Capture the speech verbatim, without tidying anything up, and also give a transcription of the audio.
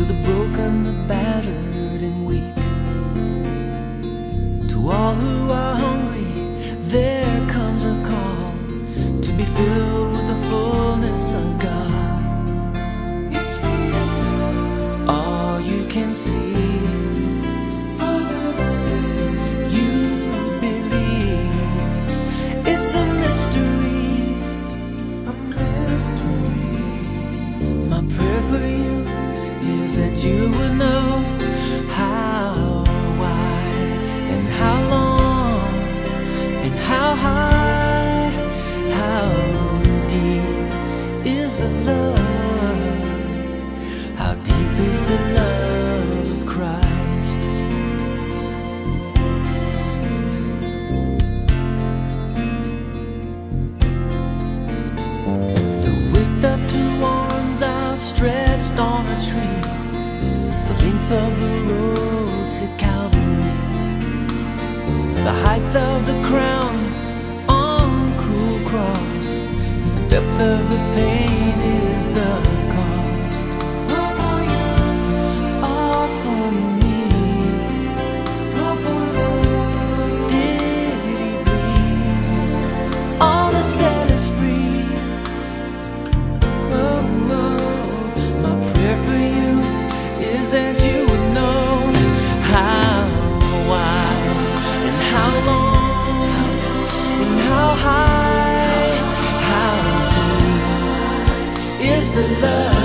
the broken, the battered and weak, to all who are hungry, there comes a call to be filled with the fullness of God. It's me. All you can see, my prayer for you is that you would know how wide and how long and how high, how deep is the love, how deep is the love of Christ. The width of two arms outstretched on a tree, the length of the road to Calvary, the height of the crown on the cruel cross, the depth of the pain is the cost. All for you, all for me. All for love did he bleed, all to set us free. That you would know how wide and how long and how high, how deep is the love.